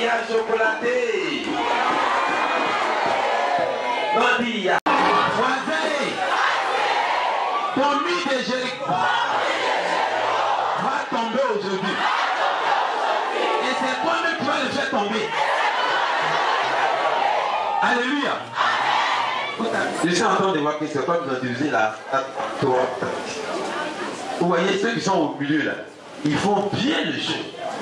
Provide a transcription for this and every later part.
y a chocolaté. Non, dis, il y a. Voisin, ton mur de Jéricho va tomber aujourd'hui. Et c'est toi-même qui vas le faire tomber. Alléluia. Je suis en train de voir que c'est toi qui as utilisé la toi. Vous voyez ceux qui sont au milieu là, ils font bien le jeu.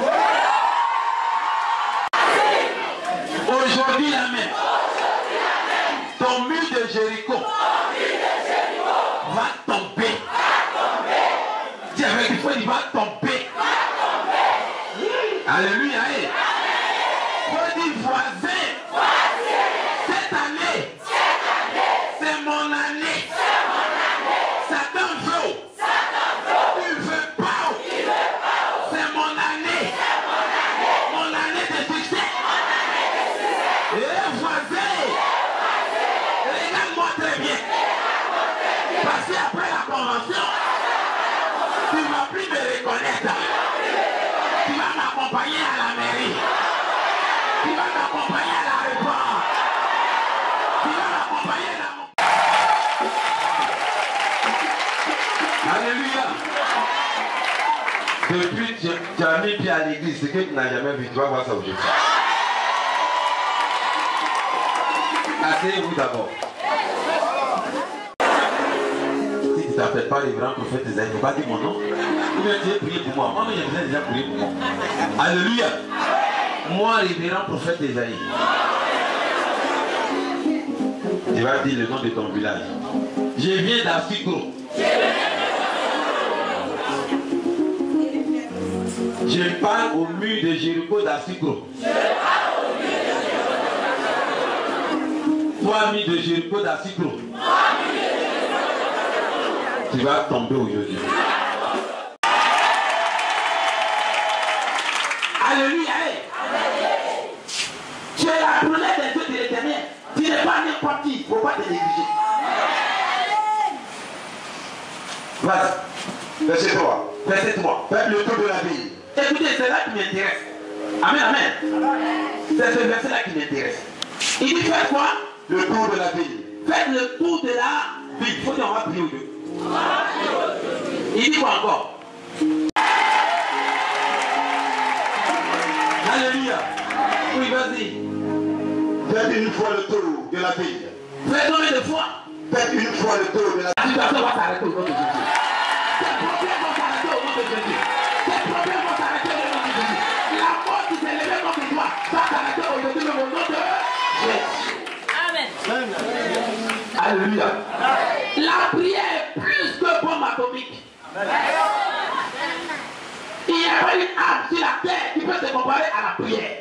Aujourd'hui la même, ton mur de Jéricho va tomber. Dis avec il faut il va tomber. Alléluia. Faut dire voisin. Cette année, c'est mon année. Satan veut. Il veut pas. C'est mon année. Mon année de succès. Et voisin, regarde-moi très bien. Parce qu'après la convention, tu ne vas plus me reconnaître. Tu vas m'accompagner à la mairie. Tu vas m'accompagner à l'aéroport. Tu vas m'accompagner dans mon... Alléluia. Depuis que tu as mis pied à l'église, ce que tu n'as jamais vu, tu vas voir ça aujourd'hui. Asseyez-vous d'abord. Si tu ne t'appelles pas les grands prophètes Isaïe, il ne faut pas dire mon nom. Ou bien tu es prié pour moi. Moi, j'ai besoin déjà prier pour moi. Alléluia. Moi, révérend prophète Isaïe. Tu vas dire le nom de ton village. Je viens d'Afikro. Je parle au mur de Jéricho d'Afikro. 3000 de Jéricho d'Afikro. Tu vas tomber aujourd'hui. Alléluia. Tu es la brûlée des dieux de l'Éternel. Tu n'es pas n'importe qui. Il ne faut pas te négliger. Vas-y. Verset 3. Verset 3. Faites le tour de la ville. Écoutez, c'est là qui m'intéresse. Amen, amen. C'est ce verset-là qui m'intéresse. Il dit faites quoi? Le tour de la ville. Faites le tour de la ville. Il faut dire on va prier au Dieu. Il dit quoi encore? Alléluia. Oui, vas-y. Faites une fois le tour de la ville. Faites combien de fois? Faites une fois le tour de la ville. La situation va s'arrêter au nom de Jésus. Tes problèmes vont s'arrêter au nom de Jésus. Tes problèmes vont s'arrêter au nom de Jésus. La mort qui s'est levée contre toi va s'arrêter aujourd'hui au nom de Jésus. Amen. Alléluia. La prière est plus que bombe atomique. Il n'y a pas une arme sur la terre qui peut se comparer à la prière.